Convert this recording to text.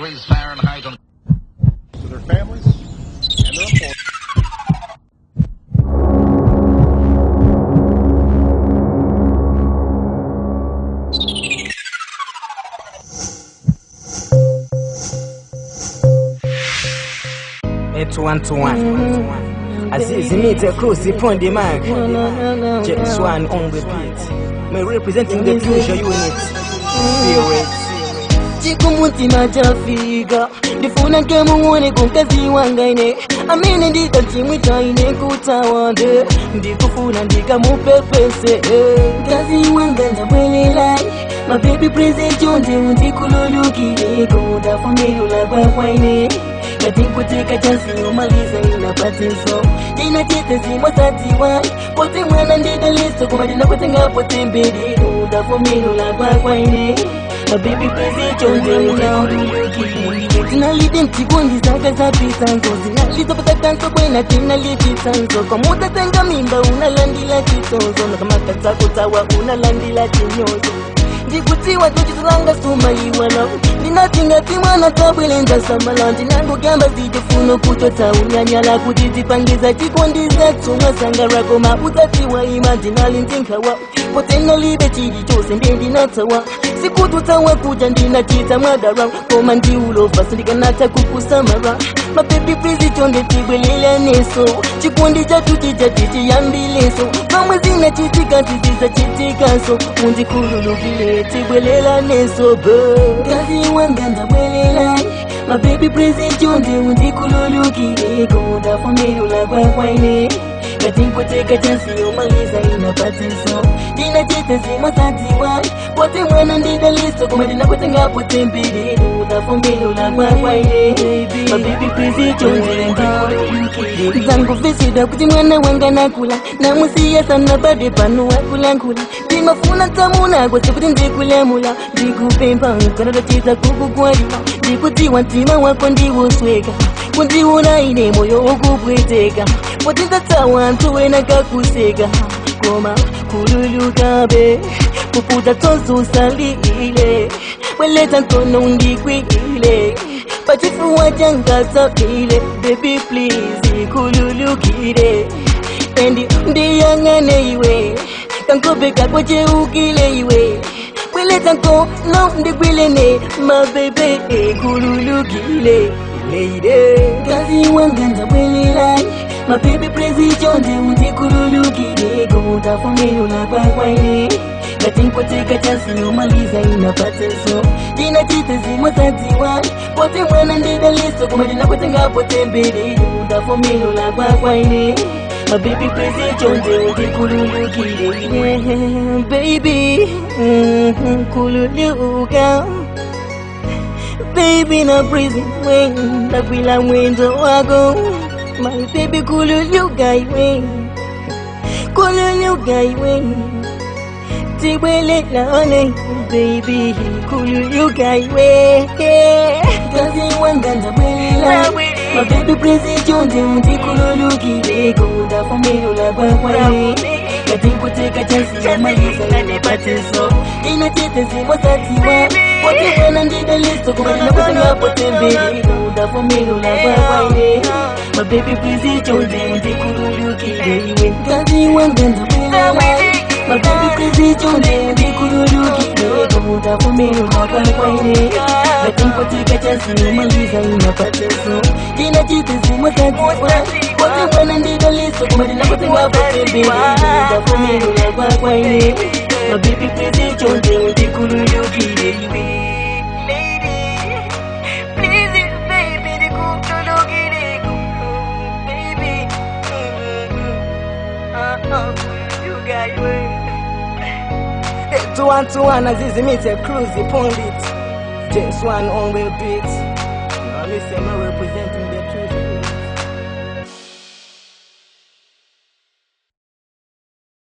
degrees Fahrenheit on to their families and their employees. It's 1-to-1. Azizi meet a cruise upon the mark. Just one on repeat. Me representing the future unit. Feel it. Chikumutima chafika ndifuna nke muone kunkazi wangaine amene ndikachimwita ine kutawande ndikufuna ndikamupepese kazi wanga ndabwelela mababy present chonde undikhululukire kudafumilula kwakwaine katikutika chansi umaliza inapateso inachete zimosatiwa pote mwana ndidaliso kumadina kutengapo tembele udafumilula kwakwaine baby present chonde undikhululukire zinalide mtikundi zaka zapisanzo zinalizopata kanso kwena tinalipisanzo kamuta tenga mimba unalandila chitonzo nakamaka zako tawa unalandila chinyozo ndikutiwa tuchitulanga sumaliwala ndinatingati mwana tabwelenza samala ndinango gamba zijefuno kutota unyanyala kutizipangiza chikondiza tsumwa sangarako mautatiwa ima ndinalintinkawa potena libe chili chose ndendinatawa sikututawa kuja ndinachita mwadara koma ndiulofa sindikanata kukusamara mababy please chonde tibwelela neso chikondi chatu chichiyambileso pamwe zina chitika tiziza chitikaso undikhululukire tibwelela neso kazi wanga ndabwelela mababy please chonde undikhululukire kudafumilula kwakwaine katikutika chansi umaliza inapateso ndinachete zimosatiwa pote mwana ndidaliso kumadina kutengapo tembele udafumilula kwakwaine mababy please chonde ndikhululukire zangu visida kuti mwana wanga nakula namusiya sana bade pano wakulankula ndimafuna tamuna kwese kuti ndikulemula ndikupempa kanatachita kukukwalira ndikutiwa mtima wako ndiwosweka kundiuna ine moyo wokupweteka potindatawa anthu wena kakuseka koma khululukabe kuputa tonse usalile weleta nkono undikwile pachifuwa changasapile baby please khululukire endi ndiyang'ane iwe kankobe kako cheukile iwe weleta nkono ndikwilene mabebe khululukile lady kazi wanga ndabwelela mababy please chonde undikhululukire kudafumilula kwakwaine katikutika chansi umaliza inapateso ndinachite zimosatiwa pote mwana ndidaliso kumadina kutengapo tembele udafumilula kwakwaine mababy please chonde undikhululukire baby khululuka baby na prison when nakwila mwendo wako my baby khululuka iwe tibwelelane baby khululuka iwe kazi wanga ndabwelela mababy please chonde undikhululukire kudafumilula kwakwaine katikutika chansi umaliza inapateso inachete zimosatiwa pote mwana ndidaliso kumadina kutengapo tembele udafumilula kwakwaine mababy please chonde undikhululukire iwe kazi wanga ndabwelela mababy please chonde undikhululukire kudafumilula kwakwaine katikutika chansi umaliza inapateso inachete zimosatiwa pote mwana ndidaliso kumadina kutengapo tembele udafumilula kwakwaine mababy please chonde undikhululukire iwe It's 1-to-1. Azizi meet a cruise upon it. Just one on the beat. Now listen, I represent